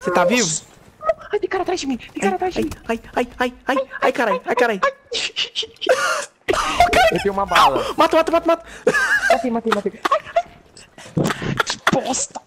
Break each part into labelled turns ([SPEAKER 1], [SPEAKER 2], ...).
[SPEAKER 1] Você tá vivo?
[SPEAKER 2] Ai, tem cara atrás de mim. Tem cara atrás de mim.
[SPEAKER 1] Ai, carai.
[SPEAKER 2] Eu tenho uma bala.
[SPEAKER 1] Mata.
[SPEAKER 2] Matei. Que bosta.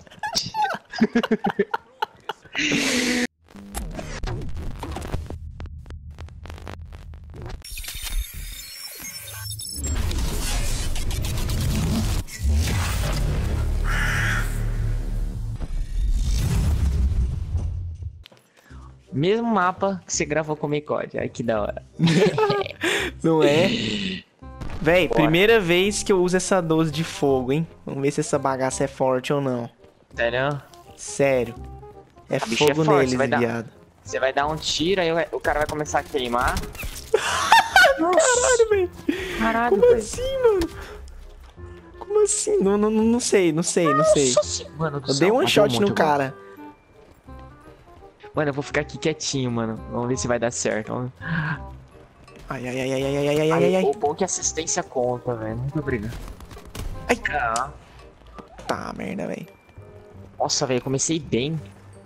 [SPEAKER 2] Mesmo mapa que você gravou com o Micode. Ai, que da hora.
[SPEAKER 1] Não é? Véi, primeira vez que eu uso essa 12 de fogo, hein? Vamos ver se essa bagaça é forte ou não.
[SPEAKER 2] Sério?
[SPEAKER 1] Sério. É
[SPEAKER 2] bicho
[SPEAKER 1] fogo
[SPEAKER 2] é forte,
[SPEAKER 1] neles, viado.
[SPEAKER 2] Você vai dar um tiro, aí o cara vai começar a queimar.
[SPEAKER 1] Caralho, velho.
[SPEAKER 2] Caralho,
[SPEAKER 1] Como assim, mano? Como assim? Não sei.
[SPEAKER 2] Nossa, mano do
[SPEAKER 1] Eu
[SPEAKER 2] céu,
[SPEAKER 1] dei one
[SPEAKER 2] matei
[SPEAKER 1] shot
[SPEAKER 2] monte
[SPEAKER 1] no
[SPEAKER 2] agora.
[SPEAKER 1] cara.
[SPEAKER 2] Mano, eu vou ficar aqui quietinho, mano. Vamos ver se vai dar certo.
[SPEAKER 1] Ai.
[SPEAKER 2] O bom é que assistência conta, velho. Muito obrigado.
[SPEAKER 1] Ai.
[SPEAKER 2] Ah.
[SPEAKER 1] Tá, merda, velho.
[SPEAKER 2] Nossa, velho, comecei bem.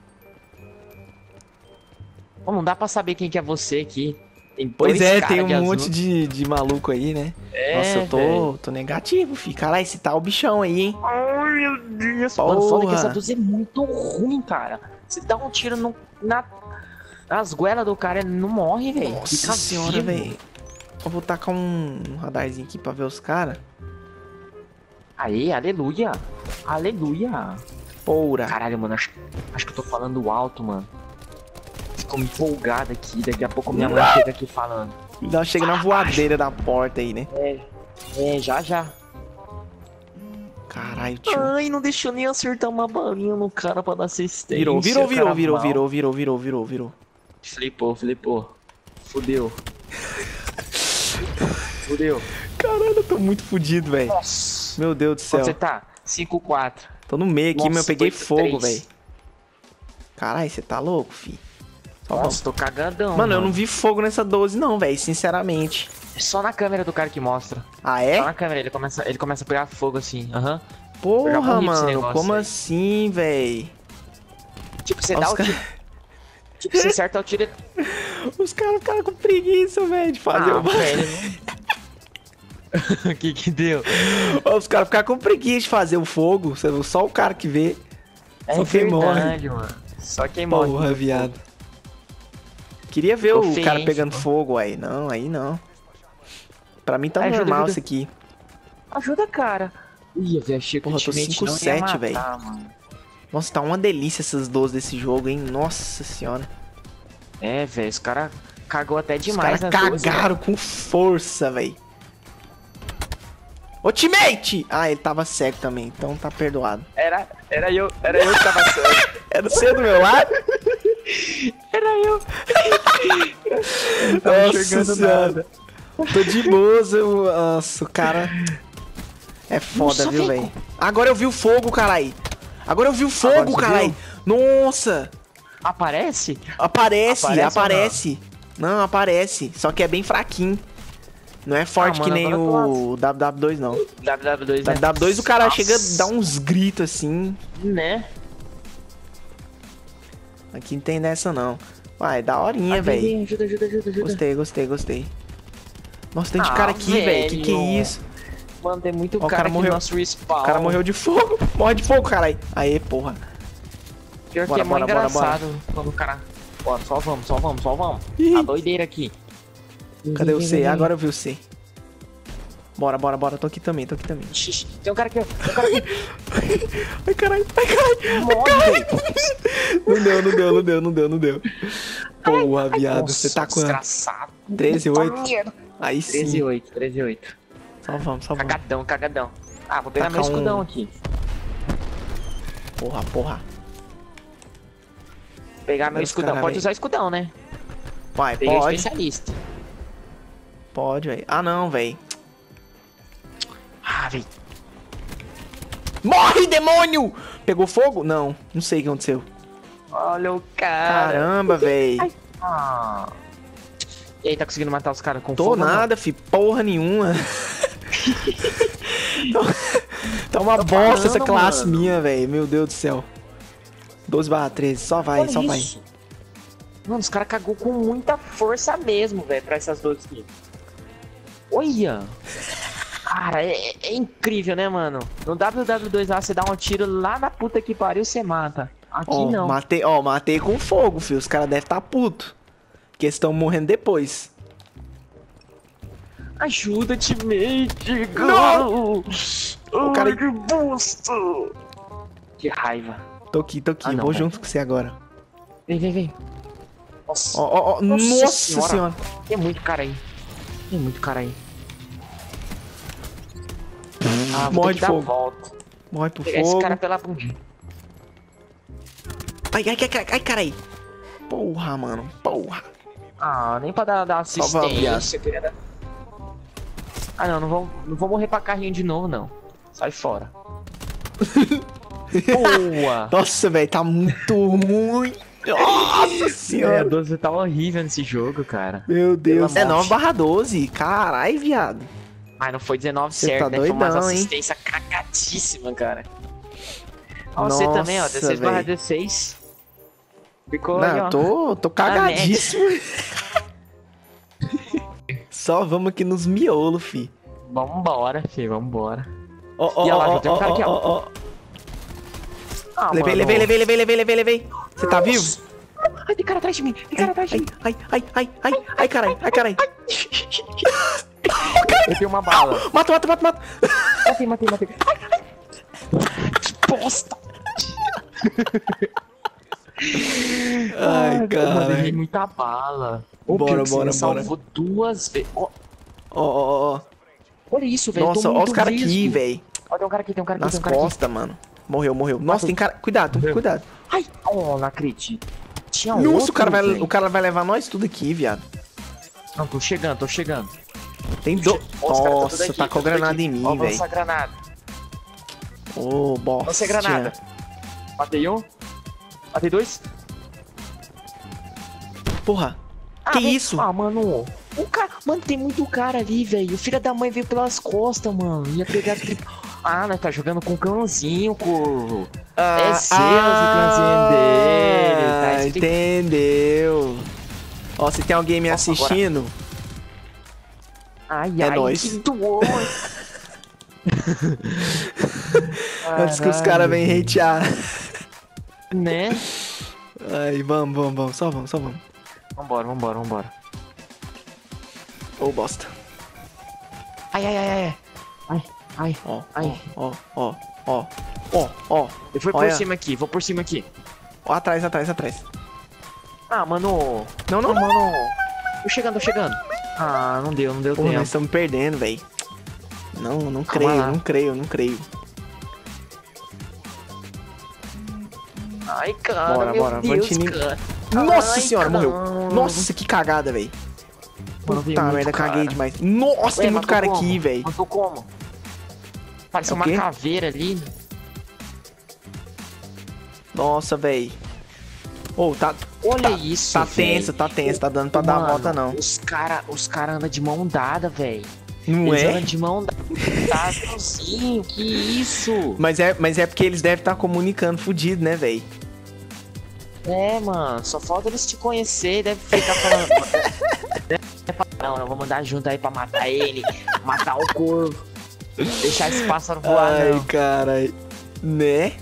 [SPEAKER 2] Pô, não dá pra saber quem que é você aqui. Tem
[SPEAKER 1] Pois
[SPEAKER 2] dois
[SPEAKER 1] é,
[SPEAKER 2] cara
[SPEAKER 1] tem
[SPEAKER 2] de
[SPEAKER 1] um
[SPEAKER 2] azul.
[SPEAKER 1] monte de maluco aí, né?
[SPEAKER 2] É,
[SPEAKER 1] Nossa, eu
[SPEAKER 2] velho.
[SPEAKER 1] tô negativo, fi. Caralho, esse tá o bichão aí, hein?
[SPEAKER 2] Ai, meu Deus.
[SPEAKER 1] Porra.
[SPEAKER 2] Mano, foda que essa 12 é muito ruim, cara. Você dá um tiro nas goelas do cara, ele não morre, velho.
[SPEAKER 1] Nossa senhora, velho. Eu vou tacar um radarzinho aqui pra ver os caras.
[SPEAKER 2] Aê, aleluia. Aleluia.
[SPEAKER 1] Porra.
[SPEAKER 2] Caralho, mano, acho que eu tô falando alto, mano. Ficou empolgado aqui, daqui a pouco minha mãe chega aqui falando.
[SPEAKER 1] Chega na voadeira da porta aí, né?
[SPEAKER 2] Já.
[SPEAKER 1] Caralho, tio.
[SPEAKER 2] Ai, não deixou nem acertar uma balinha no cara pra dar assistência.
[SPEAKER 1] Virou.
[SPEAKER 2] Flipou. Fudeu.
[SPEAKER 1] Caralho, eu tô muito fudido, velho.
[SPEAKER 2] Nossa.
[SPEAKER 1] Meu Deus do céu.
[SPEAKER 2] Onde você tá? 5-4.
[SPEAKER 1] Tô no meio aqui,
[SPEAKER 2] Nossa,
[SPEAKER 1] mas eu peguei
[SPEAKER 2] 8-3.
[SPEAKER 1] fogo, velho. Caralho, você tá louco, fi? Só vamos.
[SPEAKER 2] Nossa, tô cagadão.
[SPEAKER 1] Mano, eu não vi fogo nessa 12 não, velho, sinceramente.
[SPEAKER 2] É só na câmera do cara que mostra.
[SPEAKER 1] Ah, é?
[SPEAKER 2] Só na câmera, ele começa a pegar fogo assim. Aham. Eu já
[SPEAKER 1] Porra,
[SPEAKER 2] morri pra esse
[SPEAKER 1] mano,
[SPEAKER 2] negócio
[SPEAKER 1] como
[SPEAKER 2] aí.
[SPEAKER 1] assim, velho?
[SPEAKER 2] Tipo, você
[SPEAKER 1] Os
[SPEAKER 2] dá o
[SPEAKER 1] cara-
[SPEAKER 2] tiro. Tipo, você acerta o tiro.
[SPEAKER 1] Os caras ficaram com preguiça, velho, de fazer o...
[SPEAKER 2] velho. O que deu?
[SPEAKER 1] Os caras ficaram com preguiça de fazer o fogo, só o cara que vê.
[SPEAKER 2] É
[SPEAKER 1] Só quem morre.
[SPEAKER 2] verdade, mano. Só quem morre.
[SPEAKER 1] Porra, viado. Queria ver
[SPEAKER 2] Ficou
[SPEAKER 1] o
[SPEAKER 2] feio,
[SPEAKER 1] cara
[SPEAKER 2] hein,
[SPEAKER 1] pegando
[SPEAKER 2] ficou.
[SPEAKER 1] fogo aí. Não, aí não. Pra mim tá
[SPEAKER 2] Ajuda,
[SPEAKER 1] normal
[SPEAKER 2] ajuda.
[SPEAKER 1] isso aqui.
[SPEAKER 2] Ajuda, cara. Ih, velho, achei que
[SPEAKER 1] Porra,
[SPEAKER 2] o
[SPEAKER 1] tô
[SPEAKER 2] ultimate não ia
[SPEAKER 1] 5-7,
[SPEAKER 2] matar,
[SPEAKER 1] velho.
[SPEAKER 2] mano.
[SPEAKER 1] Nossa, tá uma delícia essas 12 desse jogo, hein? Nossa senhora.
[SPEAKER 2] É, velho, os caras cagou até
[SPEAKER 1] Os
[SPEAKER 2] demais
[SPEAKER 1] caras
[SPEAKER 2] nas duas,
[SPEAKER 1] cagaram com força, velho. Ultimate! Ah, ele tava cego também, então tá perdoado.
[SPEAKER 2] Era eu que tava certo.
[SPEAKER 1] É você do meu lado?
[SPEAKER 2] Era eu.
[SPEAKER 1] Nossa senhora. Tô de boas, nossa, o cara... É foda,
[SPEAKER 2] Nossa,
[SPEAKER 1] viu,
[SPEAKER 2] velho.
[SPEAKER 1] velho? Agora eu vi o fogo, carai. Agora eu vi o fogo,
[SPEAKER 2] Agora você
[SPEAKER 1] carai. Nossa.
[SPEAKER 2] Aparece?
[SPEAKER 1] Aparece. Não, aparece. Só que é bem fraquinho. Não é forte
[SPEAKER 2] mano,
[SPEAKER 1] que nem
[SPEAKER 2] agora
[SPEAKER 1] o WW2, não.
[SPEAKER 2] WW2, né?
[SPEAKER 1] WW2 o cara
[SPEAKER 2] Nossa.
[SPEAKER 1] chega a dar uns gritos assim.
[SPEAKER 2] Né?
[SPEAKER 1] Aqui não tem dessa, não. Vai, daorinha,
[SPEAKER 2] Ai,
[SPEAKER 1] velho.
[SPEAKER 2] Ajuda.
[SPEAKER 1] Gostei. Nossa, tem de
[SPEAKER 2] Ah,
[SPEAKER 1] cara aqui, velho. Que é
[SPEAKER 2] velho.
[SPEAKER 1] isso?
[SPEAKER 2] Mano, tem muito
[SPEAKER 1] Ó, o
[SPEAKER 2] cara
[SPEAKER 1] cara
[SPEAKER 2] aqui
[SPEAKER 1] morreu.
[SPEAKER 2] no nosso respawn.
[SPEAKER 1] O cara morreu de fogo. Morre de fogo, caralho. Aê, porra.
[SPEAKER 2] Pior
[SPEAKER 1] Bora,
[SPEAKER 2] que é muito
[SPEAKER 1] bora.
[SPEAKER 2] engraçado quando o cara... Bora, só vamos.
[SPEAKER 1] Ih.
[SPEAKER 2] Tá doideira aqui.
[SPEAKER 1] Cadê o C? Agora eu vi o C. Bora. Tô aqui também.
[SPEAKER 2] Xixi, tem um cara aqui, ó.
[SPEAKER 1] Ai, caralho.
[SPEAKER 2] Morre, velho.
[SPEAKER 1] Não deu. Porra, viado.
[SPEAKER 2] Nossa,
[SPEAKER 1] Você tá com
[SPEAKER 2] desgraçado.
[SPEAKER 1] 13-8. Aí sim.
[SPEAKER 2] 13-8.
[SPEAKER 1] Só vamos.
[SPEAKER 2] Cagadão. Ah, vou pegar
[SPEAKER 1] Tacar
[SPEAKER 2] meu escudão
[SPEAKER 1] um-
[SPEAKER 2] aqui.
[SPEAKER 1] Porra.
[SPEAKER 2] Vou pegar meu
[SPEAKER 1] Os
[SPEAKER 2] escudão.
[SPEAKER 1] cara,
[SPEAKER 2] Pode
[SPEAKER 1] velho.
[SPEAKER 2] usar escudão, né?
[SPEAKER 1] Vai,
[SPEAKER 2] Peguei
[SPEAKER 1] pode.
[SPEAKER 2] especialista.
[SPEAKER 1] Pode, velho. Ah, não, velho.
[SPEAKER 2] Ah, velho.
[SPEAKER 1] Morre, demônio! Pegou fogo? Não sei o que aconteceu.
[SPEAKER 2] Olha o cara.
[SPEAKER 1] Caramba, velho.
[SPEAKER 2] Ah. E aí, tá conseguindo matar os caras com
[SPEAKER 1] Tô
[SPEAKER 2] fogo? ou não?
[SPEAKER 1] nada, fi. Porra nenhuma. Tá uma
[SPEAKER 2] Tô
[SPEAKER 1] bosta essa
[SPEAKER 2] falando,
[SPEAKER 1] classe
[SPEAKER 2] mano.
[SPEAKER 1] minha, velho. Meu Deus do céu. 12/13, só vai,
[SPEAKER 2] Olha
[SPEAKER 1] só vai.
[SPEAKER 2] isso. Mano, os caras cagou com muita força mesmo, velho, pra essas 12 kills. Olha! Cara, é incrível, né, mano? No WW2 lá, você dá um tiro lá na puta que pariu, você mata. Aqui não.
[SPEAKER 1] Matei com fogo, filho. Os caras devem estar puto. Porque eles estão morrendo depois.
[SPEAKER 2] Ajuda, teammate!
[SPEAKER 1] Não!
[SPEAKER 2] O
[SPEAKER 1] cara-
[SPEAKER 2] que bosta! Que raiva.
[SPEAKER 1] Tô aqui,
[SPEAKER 2] Ah, não,
[SPEAKER 1] vou
[SPEAKER 2] velho.
[SPEAKER 1] junto com você agora.
[SPEAKER 2] Vem. Nossa,
[SPEAKER 1] Ó, nossa senhora.
[SPEAKER 2] tem muito cara aí. Tem muito cara aí. Vou
[SPEAKER 1] Morre
[SPEAKER 2] ter que
[SPEAKER 1] de
[SPEAKER 2] dar a
[SPEAKER 1] fogo.
[SPEAKER 2] volta.
[SPEAKER 1] Morre pro
[SPEAKER 2] Pegar esse
[SPEAKER 1] fogo.
[SPEAKER 2] cara pela bundinha.
[SPEAKER 1] Ai, carai. Porra, mano. Porra.
[SPEAKER 2] Nem pra dar
[SPEAKER 1] Salva a viagem.
[SPEAKER 2] assistência. Queria dar... não vou morrer pra carrinho de novo, não. Sai fora. Boa!
[SPEAKER 1] Nossa, velho, tá muito ruim. Nossa
[SPEAKER 2] A
[SPEAKER 1] senhora.
[SPEAKER 2] 12 tá horrível nesse jogo, cara.
[SPEAKER 1] Meu Deus.
[SPEAKER 2] Pela morte.
[SPEAKER 1] 19/12. Carai, viado.
[SPEAKER 2] Mas não foi 19
[SPEAKER 1] Você
[SPEAKER 2] certo,
[SPEAKER 1] tá
[SPEAKER 2] né? Foi umas
[SPEAKER 1] doidão, hein?
[SPEAKER 2] assistência cagadíssima, cara. Ó, você também, ó.
[SPEAKER 1] Nossa,
[SPEAKER 2] 16/16. Ficou aí, ó.
[SPEAKER 1] Não, tô cagadíssimo. Só vamos aqui nos miolos, fi.
[SPEAKER 2] Vambora, filho, vambora.
[SPEAKER 1] Ó,
[SPEAKER 2] E olha lá, já tem um cara aqui, ó.
[SPEAKER 1] Levei. Você tá vivo?
[SPEAKER 2] Ai, tem cara atrás de mim.
[SPEAKER 1] Ai, carai.
[SPEAKER 2] Eu tenho uma bala.
[SPEAKER 1] Mata.
[SPEAKER 2] Matei. Que bosta.
[SPEAKER 1] Ai,
[SPEAKER 2] Mano, eu
[SPEAKER 1] cara.
[SPEAKER 2] errei muita bala. Ô,
[SPEAKER 1] Bora,
[SPEAKER 2] pior que você
[SPEAKER 1] bora,
[SPEAKER 2] me salvou 2 vezes. Ó,
[SPEAKER 1] Ó.
[SPEAKER 2] olha isso, velho.
[SPEAKER 1] Nossa,
[SPEAKER 2] tô
[SPEAKER 1] ó
[SPEAKER 2] muito
[SPEAKER 1] os caras aqui,
[SPEAKER 2] visco.
[SPEAKER 1] velho.
[SPEAKER 2] Ó, tem um cara aqui,
[SPEAKER 1] Nas costas, mano. Morreu. Nossa, tem cara. Cuidado.
[SPEAKER 2] Ai, não acredito. Tinha
[SPEAKER 1] Nossa,
[SPEAKER 2] outro,
[SPEAKER 1] o cara vai levar nós tudo aqui, viado.
[SPEAKER 2] Não, tô chegando.
[SPEAKER 1] Tem
[SPEAKER 2] Ó, os caras tão tudo
[SPEAKER 1] Nossa,
[SPEAKER 2] aqui,
[SPEAKER 1] tacou
[SPEAKER 2] tudo
[SPEAKER 1] granada
[SPEAKER 2] aqui.
[SPEAKER 1] em mim,
[SPEAKER 2] Ó,
[SPEAKER 1] velho.
[SPEAKER 2] lança granada.
[SPEAKER 1] Ô, bosta.
[SPEAKER 2] Lança granada. Matei um. Matei 2.
[SPEAKER 1] Porra. Que isso?
[SPEAKER 2] Mano. Mano, tem muito cara ali, velho. O filho da mãe veio pelas costas, mano. Ia pegar nós tá jogando com o cãozinho, corvo. É seu esse cãozinho dele. Tá? Isso tem-
[SPEAKER 1] Entendeu. Ó, se tem alguém me
[SPEAKER 2] Nossa,
[SPEAKER 1] assistindo,
[SPEAKER 2] Ai,
[SPEAKER 1] É nóis.
[SPEAKER 2] que dor.
[SPEAKER 1] antes que os caras venham hatear.
[SPEAKER 2] Né?
[SPEAKER 1] Ai, vamos. Só vamos.
[SPEAKER 2] Vambora.
[SPEAKER 1] Ô, bosta.
[SPEAKER 2] Ai.
[SPEAKER 1] Ó.
[SPEAKER 2] Eu vou
[SPEAKER 1] Olha.
[SPEAKER 2] vou por cima aqui.
[SPEAKER 1] Ó, atrás.
[SPEAKER 2] Mano.
[SPEAKER 1] Não.
[SPEAKER 2] Mano. Tô chegando. Não deu
[SPEAKER 1] Porra,
[SPEAKER 2] tempo.
[SPEAKER 1] nós estamos perdendo, velho. Não
[SPEAKER 2] Calma lá.
[SPEAKER 1] creio.
[SPEAKER 2] Ai, cara,
[SPEAKER 1] Bora,
[SPEAKER 2] meu
[SPEAKER 1] bora.
[SPEAKER 2] Deus,
[SPEAKER 1] Vantini-
[SPEAKER 2] cara.
[SPEAKER 1] Nossa
[SPEAKER 2] Ai,
[SPEAKER 1] senhora,
[SPEAKER 2] cara.
[SPEAKER 1] morreu. Nossa, que cagada, velho.
[SPEAKER 2] Mano, tem
[SPEAKER 1] Puta
[SPEAKER 2] muito
[SPEAKER 1] merda,
[SPEAKER 2] cara.
[SPEAKER 1] caguei demais. Nossa, tem
[SPEAKER 2] Ué,
[SPEAKER 1] muito
[SPEAKER 2] matou
[SPEAKER 1] cara
[SPEAKER 2] como?
[SPEAKER 1] aqui, velho.
[SPEAKER 2] Matou como? Parece
[SPEAKER 1] É o
[SPEAKER 2] uma
[SPEAKER 1] quê?
[SPEAKER 2] caveira ali.
[SPEAKER 1] Nossa, velho. Ô, tá
[SPEAKER 2] Olha isso,
[SPEAKER 1] tá
[SPEAKER 2] véi.
[SPEAKER 1] tenso. Tá dando pra dar a
[SPEAKER 2] Mano,
[SPEAKER 1] volta, não.
[SPEAKER 2] Os cara andam de mão dada, velho.
[SPEAKER 1] Não
[SPEAKER 2] Eles
[SPEAKER 1] é?
[SPEAKER 2] andam de mão dada. Tá sozinho, que isso?
[SPEAKER 1] Mas é porque eles devem estar comunicando fudido, né, velho?
[SPEAKER 2] É, mano, só falta eles te conhecer, deve ficar falando. Não, vou mandar junto aí pra matar ele, matar o corvo. Deixar esse pássaro voar,
[SPEAKER 1] Ai,
[SPEAKER 2] não.
[SPEAKER 1] cara. Né?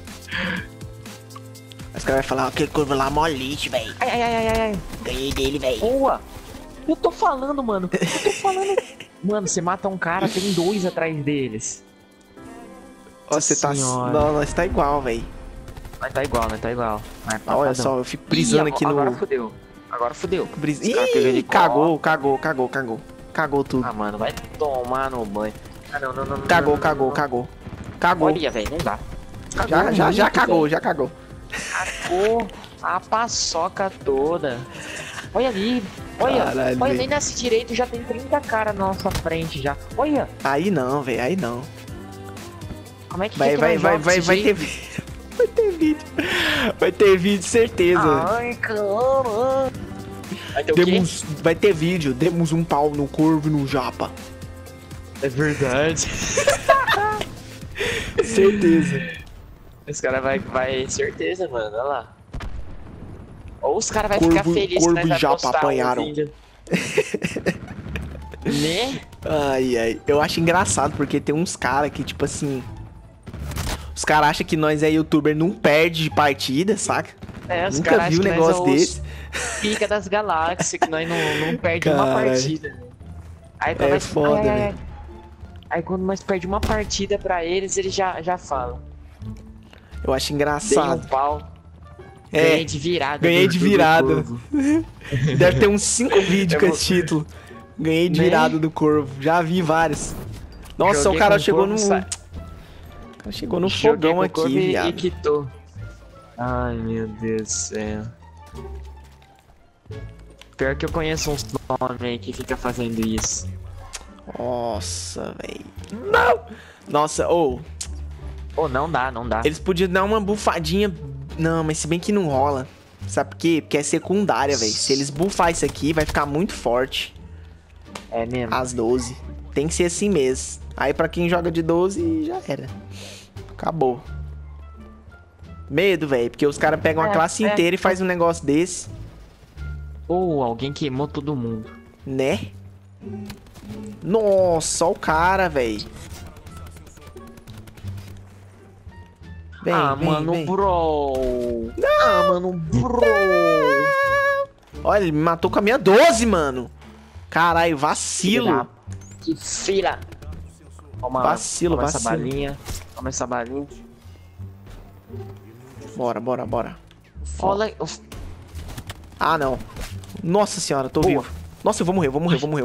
[SPEAKER 1] Os caras vão falar, aquele corvo lá é mó lixo, velho.
[SPEAKER 2] Ai.
[SPEAKER 1] Ganhei dele, velho.
[SPEAKER 2] Boa! Eu tô falando, mano. Mano, você mata um cara, tem 2 atrás deles.
[SPEAKER 1] Ó, você tá.
[SPEAKER 2] Senhora.
[SPEAKER 1] Não, nós tá igual, velho.
[SPEAKER 2] Mas tá igual. Vai,
[SPEAKER 1] Olha só, eu fico brisando aqui no.
[SPEAKER 2] Agora fudeu.
[SPEAKER 1] Bris...
[SPEAKER 2] Os caras pegam
[SPEAKER 1] Ih,
[SPEAKER 2] ele
[SPEAKER 1] cagou. Cagou tudo.
[SPEAKER 2] Mano, vai tomar no banho. Não.
[SPEAKER 1] Cagou.
[SPEAKER 2] Olha, velho, não dá.
[SPEAKER 1] Já cagou.
[SPEAKER 2] Cagou a paçoca toda. Olha ali. Olha,
[SPEAKER 1] Caralho,
[SPEAKER 2] olha,
[SPEAKER 1] velho.
[SPEAKER 2] nem nesse direito já tem 30 caras na nossa frente já. Olha,
[SPEAKER 1] Aí não, velho, aí não.
[SPEAKER 2] como é que
[SPEAKER 1] Vai
[SPEAKER 2] fica mais
[SPEAKER 1] ter
[SPEAKER 2] jogos desse jeito?
[SPEAKER 1] vídeo. Vai ter vídeo, certeza.
[SPEAKER 2] Ai, caramba. Vai ter o quê?
[SPEAKER 1] Vai ter vídeo, demos um pau no corvo e no japa.
[SPEAKER 2] É verdade.
[SPEAKER 1] Certeza.
[SPEAKER 2] Os caras vai certeza, mano, olha lá. Ou os caras vão ficar
[SPEAKER 1] Corvo-
[SPEAKER 2] felizes que
[SPEAKER 1] corvo
[SPEAKER 2] nós vai
[SPEAKER 1] já
[SPEAKER 2] postar
[SPEAKER 1] apanharam.
[SPEAKER 2] um vídeo. Né?
[SPEAKER 1] Ai, ai. Eu acho engraçado, porque tem uns caras que, tipo assim... Os caras acham que nós é youtuber, não perde de partida, saca?
[SPEAKER 2] É, os
[SPEAKER 1] Nunca
[SPEAKER 2] caras
[SPEAKER 1] vi um
[SPEAKER 2] acham que
[SPEAKER 1] negócio
[SPEAKER 2] nós é os
[SPEAKER 1] desse.
[SPEAKER 2] pica das galáxias, que nós não perde uma
[SPEAKER 1] Caralho.
[SPEAKER 2] partida. Aí quando
[SPEAKER 1] É
[SPEAKER 2] nós...
[SPEAKER 1] foda,
[SPEAKER 2] ai.
[SPEAKER 1] velho.
[SPEAKER 2] Aí quando nós perde uma partida pra eles já falam.
[SPEAKER 1] Eu acho
[SPEAKER 2] Dei um
[SPEAKER 1] engraçado.
[SPEAKER 2] pau.
[SPEAKER 1] É,
[SPEAKER 2] Ganhei de virada.
[SPEAKER 1] ganhei
[SPEAKER 2] do-
[SPEAKER 1] de
[SPEAKER 2] do
[SPEAKER 1] virada.
[SPEAKER 2] Corvo.
[SPEAKER 1] Deve ter uns 5 vídeos
[SPEAKER 2] Eu
[SPEAKER 1] com
[SPEAKER 2] vou-
[SPEAKER 1] esse título. Ganhei de
[SPEAKER 2] Né?
[SPEAKER 1] virada do Corvo. Já vi vários. Nossa,
[SPEAKER 2] Joguei
[SPEAKER 1] o cara
[SPEAKER 2] com
[SPEAKER 1] chegou
[SPEAKER 2] Corvo,
[SPEAKER 1] no...
[SPEAKER 2] sa-
[SPEAKER 1] O cara chegou no
[SPEAKER 2] Joguei
[SPEAKER 1] fogão
[SPEAKER 2] com o Corvo
[SPEAKER 1] aqui,
[SPEAKER 2] e
[SPEAKER 1] viado.
[SPEAKER 2] quitou. Ai, meu Deus do céu. Pior que eu conheço uns nomes aí que fica fazendo isso.
[SPEAKER 1] Nossa, velho. Não! Nossa, ou...
[SPEAKER 2] Pô, não dá.
[SPEAKER 1] Eles podiam dar uma bufadinha... Não, mas se bem que não rola. Sabe por quê? Porque é secundária, velho. Se eles bufar isso aqui, vai ficar muito forte.
[SPEAKER 2] É mesmo.
[SPEAKER 1] As 12. Tem que ser assim mesmo. Aí pra quem joga de 12, já era. Acabou. Medo, velho. Porque os caras pegam a classe inteira e faz um negócio desse.
[SPEAKER 2] Ou alguém queimou todo mundo.
[SPEAKER 1] Né? Nossa, ó o cara, velho. Vem,
[SPEAKER 2] mano,
[SPEAKER 1] vem.
[SPEAKER 2] bro. Mano, bro.
[SPEAKER 1] Olha, ele me matou com a minha 12, mano. Caralho, vacilo.
[SPEAKER 2] Que filha. Toma,
[SPEAKER 1] Vacilo,
[SPEAKER 2] toma
[SPEAKER 1] vacilo.
[SPEAKER 2] essa balinha. Toma essa balinha.
[SPEAKER 1] Bora.
[SPEAKER 2] Olha.
[SPEAKER 1] Ah, não. Nossa senhora, tô
[SPEAKER 2] Boa.
[SPEAKER 1] vivo. Nossa, eu vou morrer. Vou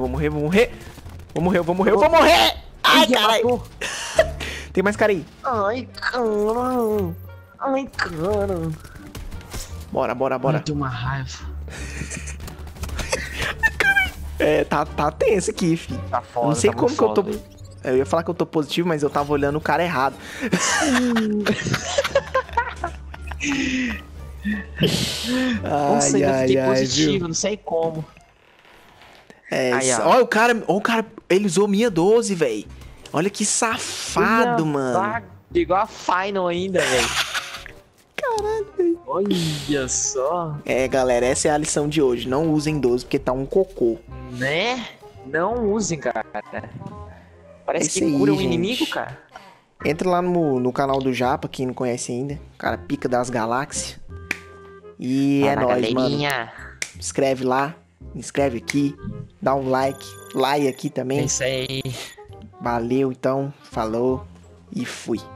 [SPEAKER 1] morrer. Ai,
[SPEAKER 2] Ih,
[SPEAKER 1] caralho.
[SPEAKER 2] matou.
[SPEAKER 1] Tem mais cara aí.
[SPEAKER 2] Ai, cara.
[SPEAKER 1] Bora.
[SPEAKER 2] Eu tenho uma raiva.
[SPEAKER 1] É, tá tenso aqui, fi.
[SPEAKER 2] Tá foda.
[SPEAKER 1] Não sei
[SPEAKER 2] tá
[SPEAKER 1] como
[SPEAKER 2] muito
[SPEAKER 1] que eu tô...
[SPEAKER 2] foda.
[SPEAKER 1] Eu ia falar que eu tô positivo, mas eu tava olhando o cara errado.
[SPEAKER 2] Nossa, ainda fiquei
[SPEAKER 1] viu?
[SPEAKER 2] positivo, não sei como.
[SPEAKER 1] É,
[SPEAKER 2] Aí, ó.
[SPEAKER 1] olha o cara, ele usou minha 12, velho. Olha que safado, mano.
[SPEAKER 2] Igual a Final ainda, velho. Caralho, velho. Olha só.
[SPEAKER 1] É, galera, essa é a lição de hoje. Não usem 12 porque tá um cocô.
[SPEAKER 2] Né? Não usem, cara. Parece
[SPEAKER 1] Esse
[SPEAKER 2] que
[SPEAKER 1] aí,
[SPEAKER 2] cura um
[SPEAKER 1] gente.
[SPEAKER 2] inimigo, cara.
[SPEAKER 1] Entra lá no canal do Japa, quem não conhece ainda. O cara pica das galáxias. E é
[SPEAKER 2] Fala,
[SPEAKER 1] nóis, mano.
[SPEAKER 2] galerinha.
[SPEAKER 1] Inscreve lá, inscreve aqui, dá um like aqui
[SPEAKER 2] É
[SPEAKER 1] também.
[SPEAKER 2] isso aí.
[SPEAKER 1] Valeu, então, falou e fui.